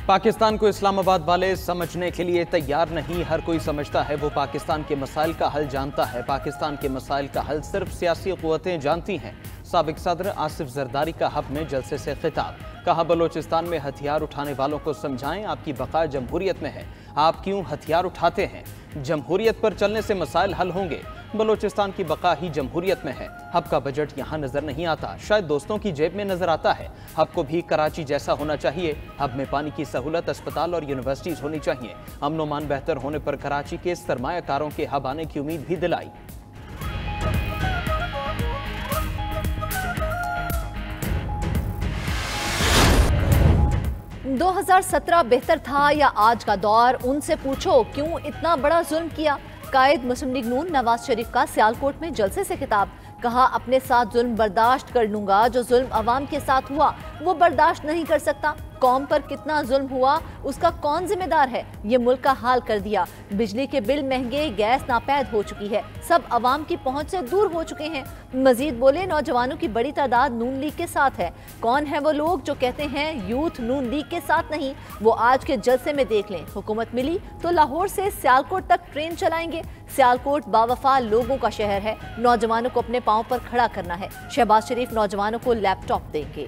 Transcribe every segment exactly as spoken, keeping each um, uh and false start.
पाकिस्तान को इस्लामाबाद वाले समझने के लिए तैयार नहीं। हर कोई समझता है वो पाकिस्तान के मसाइल का हल जानता है। पाकिस्तान के मसाइल का हल सिर्फ सियासी क़ुव्वतें जानती हैं। साबिक सदर आसिफ जरदारी का हब में जलसे से खिताब। कहा, बलोचिस्तान में हथियार उठाने वालों को समझाएं, आपकी बका जमहूरियत में है। आप क्यों हथियार उठाते हैं? जमहूरियत पर चलने से मसाइल हल होंगे। बलोचिस्तान की बका ही जमहूरियत में है। हब का बजट यहाँ नजर नहीं आता, शायद दोस्तों की जेब में नजर आता है। हब को भी कराची जैसा होना चाहिए। हब में पानी की सहूलत, अस्पताल और यूनिवर्सिटीज होनी चाहिए। अमन मान बेहतर होने पर कराची के सरमायाकारों के हब आने की उम्मीद भी दिलाई। दो हज़ार सत्रह बेहतर था या आज का दौर? उनसे पूछो क्यों इतना बड़ा जुल्म किया। कायद मुस्लिम लीग नून नवाज शरीफ का सियालकोट में जलसे से खिताब। कहा, अपने साथ जुल्म बर्दाश्त कर लूंगा, जो जुल्म अवाम के साथ हुआ वो बर्दाश्त नहीं कर सकता। कौम पर कितना जुल्म हुआ उसका कौन जिम्मेदार है? ये मुल्क का हाल कर दिया। बिजली के बिल महंगे, गैस नापैद हो चुकी है, सब अवाम की पहुंच से दूर हो चुके हैं। मजीद बोले, नौजवानों की बड़ी तादाद नून लीग के साथ है। कौन है वो लोग जो कहते हैं यूथ नून लीग के साथ नहीं? वो आज के जलसे में देख लें। हुकूमत मिली तो लाहौर से सियालकोट तक ट्रेन चलाएंगे। सियालकोट बावफा लोगों का शहर है। नौजवानों को अपने पांव पर खड़ा करना है। शहबाज शरीफ नौजवानों को लैपटॉप देंगे।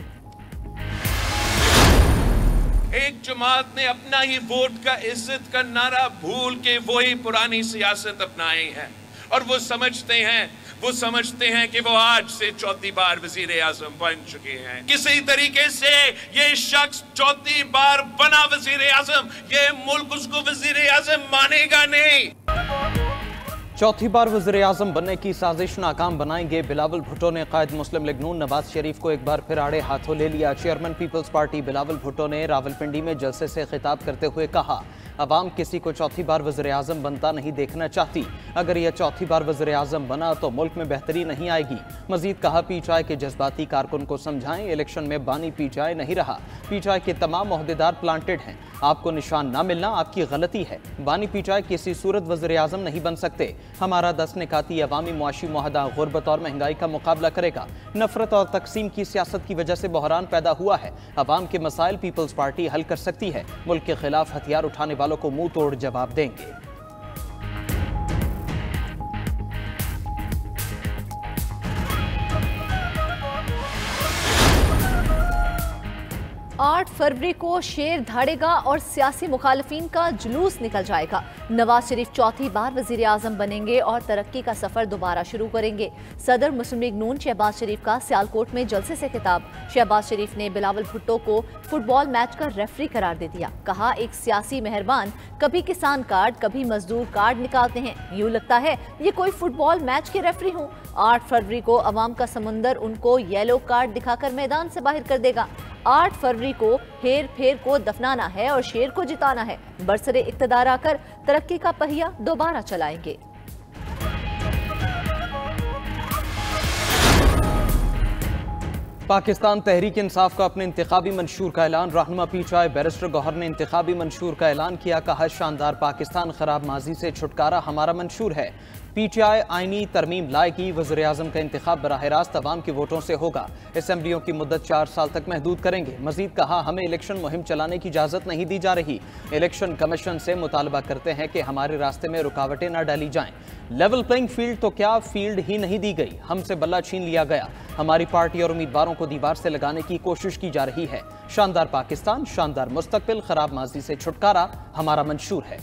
एक जमात ने अपना ही वोट का इज्जत का नारा भूल के वही पुरानी सियासत अपनाई है और वो समझते हैं वो समझते हैं कि वो आज से चौथी बार वजीर आजम बन चुके हैं। किसी तरीके से ये शख्स चौथी बार बना वजीर आजम, ये मुल्क उसको वजीर आजम मानेगा नहीं। चौथी बार वज़ीर आज़म बनने की साजिश नाकाम बनाएंगे। बिलावल भुट्टो ने कायद मुस्लिम लीग नून नवाज शरीफ को एक बार फिर आड़े हाथों ले लिया। चेयरमैन पीपल्स पार्टी बिलावल भुट्टो ने रावलपिंडी में जलसे से खिताब करते हुए कहा, अवाम किसी को चौथी बार वज़ीर आज़म बनता नहीं देखना चाहती। अगर यह चौथी बार वज़ीर आज़म बना तो मुल्क में बेहतरी नहीं आएगी। मजीद कहा, पीटीआई के जज्बाती कारकुन को समझाएं, इलेक्शन में बानी पीटीआई नहीं रहा। पीटीआई के तमाम ओहदेदार प्लांटेड हैं। आपको निशान ना मिलना आपकी गलती है। बानी पीटीआई किसी सूरत वज़ीर आज़म नहीं बन सकते। हमारा दस निकाती अवामी मुआशी मुआहदा गुर्बत और महंगाई का मुकाबला करेगा। नफरत और तकसीम की सियासत की वजह से बहरान पैदा हुआ है। अवाम के मसाइल पीपल्स पार्टी हल कर सकती है। मुल्क के खिलाफ हथियार उठाने वालों को मुंह तोड़ जवाब देंगे। आठ फरवरी को शेर धाड़ेगा और सियासी मुखालिफिन का जुलूस निकल जाएगा। नवाज शरीफ चौथी बार वजीर आजम बनेंगे और तरक्की का सफर दोबारा शुरू करेंगे। सदर मुस्लिम लीग नून शहबाज शरीफ का सियालकोट में जलसे से खिताब। शहबाज शरीफ ने बिलावल भुट्टो को फुटबॉल मैच का रेफरी करार दे दिया। कहा, एक सियासी मेहरबान कभी किसान कार्ड कभी मजदूर कार्ड निकालते हैं, यूं लगता है ये कोई फुटबॉल मैच के रेफरी हों। आठ फरवरी को अवाम का समंदर उनको येलो कार्ड दिखाकर मैदान से बाहर कर देगा। आठ फरवरी को हेर फेर को दफनाना है और शेर को जिताना है। बरसरे इक्तदार आकर तरक्की का पहिया दोबारा चलाएंगे। पाकिस्तान तहरीक इंसाफ का अपने इंतखाबी मंशूर का ऐलान। रहनुमा पीटीआई बैरिस्टर गौहर ने इंतखाबी मंशूर का ऐलान किया। कहा, शानदार पाकिस्तान, खराब माजी से छुटकारा हमारा मंशूर है। पीटीआई आईनी तरमीम लाएगी। वज़ीर आज़म का इंतखाब बराह रास्त अवाम के वोटों से होगा। असम्बलियों की मुद्दत चार साल तक महदूद करेंगे। मजीद कहा, हमें इलेक्शन मुहिम चलाने की इजाज़त नहीं दी जा रही। इलेक्शन कमीशन से मुतालबा करते हैं कि हमारे रास्ते में रुकावटें न डाली जाएं। लेवल प्लेइंग फील्ड तो क्या, फील्ड ही नहीं दी गई। हमसे बल्ला छीन लिया गया। हमारी पार्टी और उम्मीदवारों को दीवार से लगाने की कोशिश की जा रही है। शानदार पाकिस्तान, शानदार मुस्तकबिल, खराब माजी से छुटकारा हमारा मंशूर है।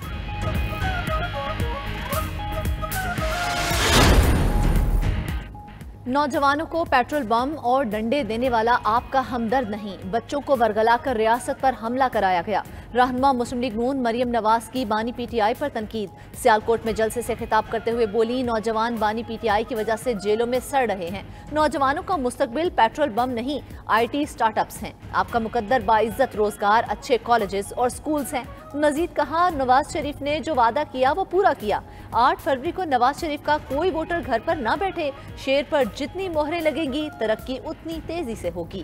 नौजवानों को पेट्रोल बम और डंडे देने वाला आपका हमदर्द नहीं। बच्चों को वरगलाकर रियासत पर हमला कराया गया। रहनुमा मुस्लिम लीग नून मरियम नवाज की बानी पीटीआई पर तनकीद। सियालकोट में जलसे से खिताब करते हुए बोली, नौजवान बानी पीटीआई की वजह से जेलों में सड़ रहे हैं। नौजवानों का मुस्तकबिल पेट्रोल बम नहीं, आईटी स्टार्टअप्स हैं। आपका मुकद्दर बाइज्जत रोजगार, अच्छे कॉलेजेस और स्कूल्स हैं। मजीद कहा, नवाज शरीफ ने जो वादा किया वो पूरा किया। आठ फरवरी को नवाज शरीफ का कोई वोटर घर पर ना बैठे। शेर पर जितनी मोहरें लगेंगी तरक्की उतनी तेजी से होगी।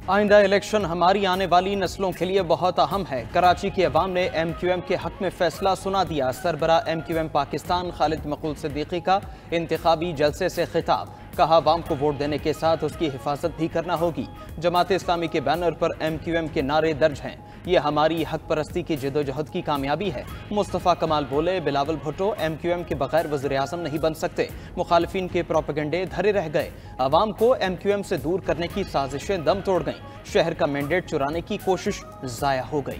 आइंदा इलेक्शन हमारी आने वाली नस्लों के लिए बहुत अहम है। कराची की अवाम ने एम क्यू एम के हक में फैसला सुना दिया। सरबरा M Q M Pakistan Khalid Maqbool Siddiqui का इंतखाबी जलसे से खिताब। कहा अवाम को वोट देने के साथ उसकी हिफाजत भी करना होगी। जमात इस्लामी के बैनर पर एम क्यू एम के नारे दर्ज हैं। ये हमारी हक परस्ती की जदोजहद की कामयाबी है। मुस्तफ़ा कमाल बोले, Bilawal Bhutto M Q M के बगैर वज़ीर आज़म नहीं बन सकते। मुखालिफिन के प्रोपेगेंडे धरे रह गए। अवाम को एम क्यू एम से दूर करने की साजिशें दम तोड़ गईं। शहर का मैंडेट चुराने की कोशिश ज़ाया हो गई।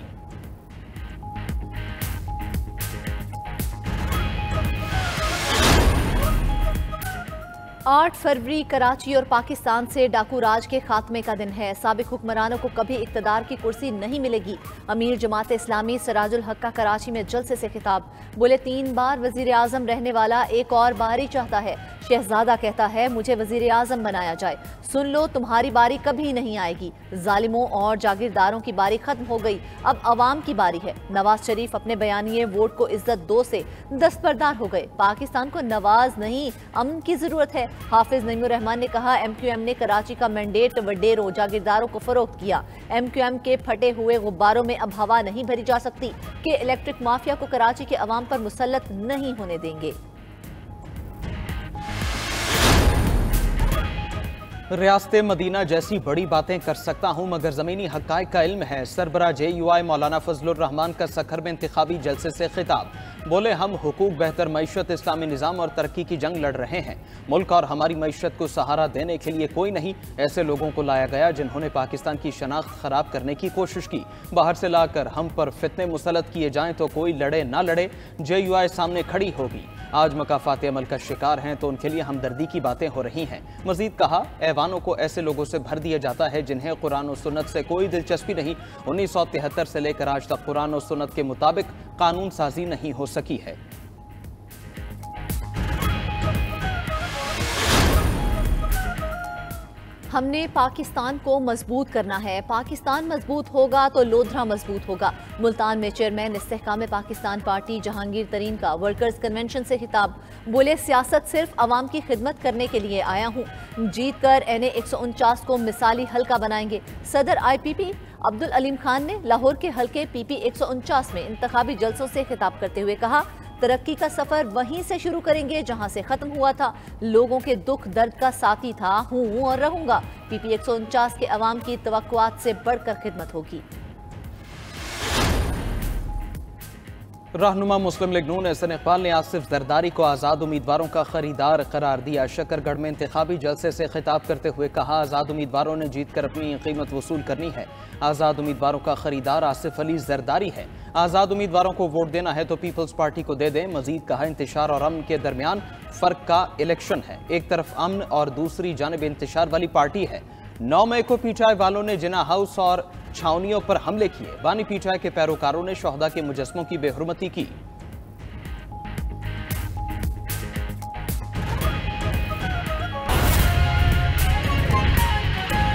आठ फरवरी कराची और पाकिस्तान से डाकू राज के खात्मे का दिन है। साबिक हुक्मरानों को कभी इक्तदार की कुर्सी नहीं मिलेगी। अमीर जमात इस्लामी सराजुल हक का कराची में जलसे से खिताब। बोले, तीन बार वजीर आजम रहने वाला एक और बारी चाहता है। शहजादा कहता है, मुझे वजीर आजम बनाया जाए। सुन लो, तुम्हारी बारी कभी नहीं आएगी। जालिमों और जागीरदारों की बारी खत्म हो गई, अब अवाम की बारी है। नवाज शरीफ अपने बयानिए वोट को इज्जत दो से दस्तबरदार हो गए। पाकिस्तान को नवाज नहीं, अमन की जरूरत है। हाफिज नईमुर रहमान ने कहा, एम क्यू एम ने कराची का मैंडेट वडेरों जागीरदारों को फरोख्त किया। एम क्यू एम के फटे हुए गुब्बारों में अब हवा नहीं भरी जा सकती कि इलेक्ट्रिक माफिया को कराची के अवाम पर मुसल्लत नहीं होने देंगे। रियासत मदीना जैसी बड़ी बातें कर सकता हूँ मगर ज़मीनी हक़ाइक़ का इल्म है। सरबरा जे यू आई मौलाना फजलुर रहमान का सखर में इंतखाबी जलसे से खिताब। बोले, हम हुकूक, बेहतर मईशत, इस्लामी निज़ाम और तरक्की की जंग लड़ रहे हैं। मुल्क और हमारी मईशत को सहारा देने के लिए कोई नहीं, ऐसे लोगों को लाया गया जिन्होंने पाकिस्तान की शनाख्त खराब करने की कोशिश की। बाहर से लाकर हम पर फितने मुसल्लत किए जाएं तो कोई लड़े ना लड़े, जे यू आई सामने खड़ी होगी। आज मकाफात अमल का शिकार हैं तो उनके लिए हमदर्दी की बातें हो रही हैं। मजीद कहा, ऐवानों को ऐसे लोगों से भर दिया जाता है जिन्हें कुरान और सुन्नत से कोई दिलचस्पी नहीं। उन्नीस सौ तिहत्तर से लेकर आज तक कुरान और सुन्नत के मुताबिक कानून साजी नहीं हो सकी है। हमने पाकिस्तान को मजबूत करना है। पाकिस्तान मजबूत होगा तो लोधरा मजबूत होगा। मुल्तान में चेयरमैन इस्तेहकाम पाकिस्तान पार्टी जहांगीर तरीन का वर्कर्स कन्वेंशन से खिताब। बोले, सियासत सिर्फ आवाम की खिदमत करने के लिए आया हूँ। जीत कर एन ए एक सौ उनचास को मिसाली हल्का बनाएंगे। सदर I P P Abdul Aleem Khan ने लाहौर के हल्के पी पी एक सौ उनचास में इंतखाबी जलसों से खिताब करते हुए कहा, तरक्की का सफर वहीं से शुरू करेंगे जहां से खत्म हुआ था। लोगों के दुख दर्द का साथी था, हूं और रहूंगा। पीपी एक सौ उनचास के अवाम की तवक्कुआत से बढ़कर खिदमत होगी। रहनुमा मुस्लिम लीग नून एहसन इकबाल ने आसिफ जरदारी को आज़ाद उम्मीदवारों का खरीदार करार दिया। शकरगढ़ में इंतखाबी जलसे से खिताब करते हुए कहा, आज़ाद उम्मीदवारों ने जीत कर अपनी कीमत वसूल करनी है। आज़ाद उम्मीदवारों का खरीदार आसिफ अली जरदारी है। आज़ाद उम्मीदवारों को वोट देना है तो पीपल्स पार्टी को दे दें। मजीद कहा, इंतशार और अमन के दरमियान फ़र्क का इलेक्शन है। एक तरफ अमन और दूसरी जानब इंतशार वाली पार्टी है। नौ मई को पीटीआई वालों ने जिना हाउस और छावनियों पर हमले किए। बानी पीटीआई के पैरोकारों ने शोहदा के मुजस्मों की बेहुरमती की।